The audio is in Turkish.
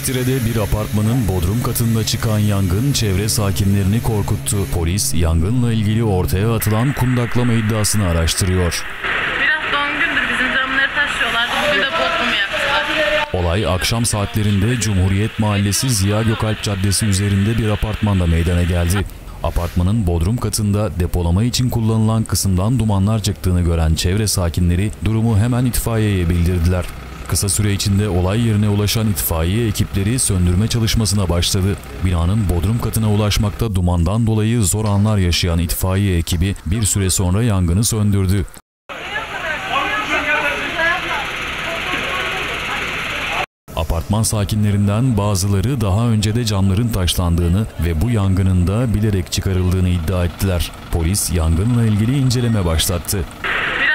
İstire'de bir apartmanın bodrum katında çıkan yangın çevre sakinlerini korkuttu. Polis yangınla ilgili ortaya atılan kundaklama iddiasını araştırıyor. Biraz doğum gündür, bizim camları taşıyorlardı. Bugün de bodrumu yaktılar. Olay akşam saatlerinde Cumhuriyet Mahallesi Ziya Gökalp Caddesi üzerinde bir apartmanda meydana geldi. Apartmanın bodrum katında depolama için kullanılan kısımdan dumanlar çıktığını gören çevre sakinleri durumu hemen itfaiyeye bildirdiler. Kısa süre içinde olay yerine ulaşan itfaiye ekipleri söndürme çalışmasına başladı. Binanın bodrum katına ulaşmakta dumandan dolayı zor anlar yaşayan itfaiye ekibi bir süre sonra yangını söndürdü. Apartman sakinlerinden bazıları daha önce de camların taşlandığını ve bu yangının da bilerek çıkarıldığını iddia ettiler. Polis yangınla ilgili inceleme başlattı.